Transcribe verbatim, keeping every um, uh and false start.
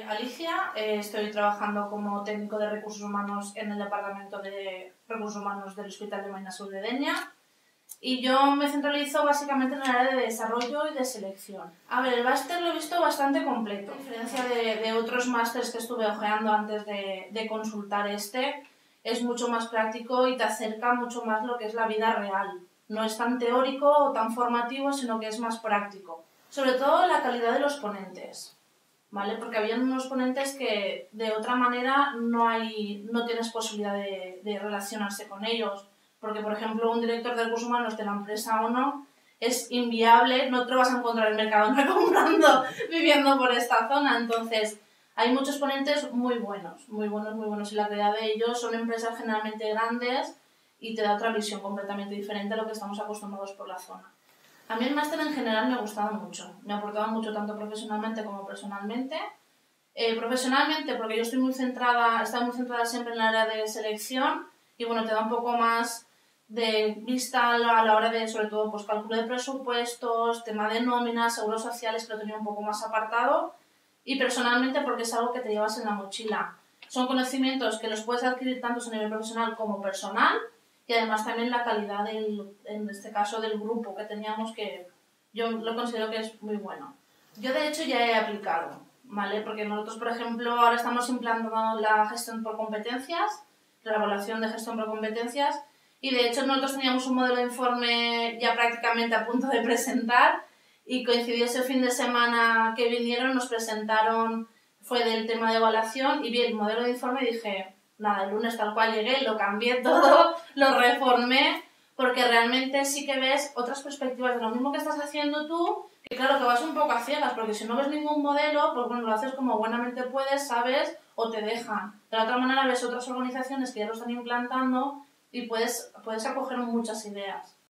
Alicia, eh, estoy trabajando como técnico de recursos humanos en el departamento de recursos humanos del Hospital de Maina-Sur de Denia y yo me centralizo básicamente en el área de desarrollo y de selección. A ver, el máster lo he visto bastante completo, a diferencia de, de otros másters que estuve ojeando antes de, de consultar este, es mucho más práctico y te acerca mucho más lo que es la vida real. No es tan teórico o tan formativo, sino que es más práctico. Sobre todo la calidad de los ponentes, ¿vale? Porque habían unos ponentes que de otra manera no, hay, no tienes posibilidad de, de relacionarse con ellos. Porque, por ejemplo, un director de recursos humanos de la empresa o no es inviable, no te lo vas a encontrar en el mercado no comprando, viviendo por esta zona. Entonces, hay muchos ponentes muy buenos, muy buenos, muy buenos. Y la calidad de ellos son empresas generalmente grandes y te da otra visión completamente diferente a lo que estamos acostumbrados por la zona. A mí el máster en general me ha gustado mucho, me ha aportado mucho tanto profesionalmente como personalmente. Eh, profesionalmente porque yo estoy muy centrada, he estado muy centrada siempre en el área de selección y bueno, te da un poco más de vista a la, a la hora de, sobre todo, pues cálculo de presupuestos, tema de nóminas, seguros sociales, que lo tenía un poco más apartado. Y personalmente porque es algo que te llevas en la mochila. Son conocimientos que los puedes adquirir tanto a nivel profesional como personal y además también la calidad, del, en este caso, del grupo que teníamos, que yo lo considero que es muy bueno. Yo de hecho ya he aplicado, ¿vale? Porque nosotros, por ejemplo, ahora estamos implantando la gestión por competencias, la evaluación de gestión por competencias, y de hecho nosotros teníamos un modelo de informe ya prácticamente a punto de presentar y coincidió ese fin de semana que vinieron, nos presentaron, fue del tema de evaluación y vi el modelo de informe y dije, nada, el lunes tal cual llegué, lo cambié todo, lo reformé, porque realmente sí que ves otras perspectivas de lo mismo que estás haciendo tú, que claro que vas un poco a ciegas, porque si no ves ningún modelo, pues bueno, lo haces como buenamente puedes, sabes, o te dejan. De la otra manera ves otras organizaciones que ya lo están implantando y puedes, puedes acoger muchas ideas.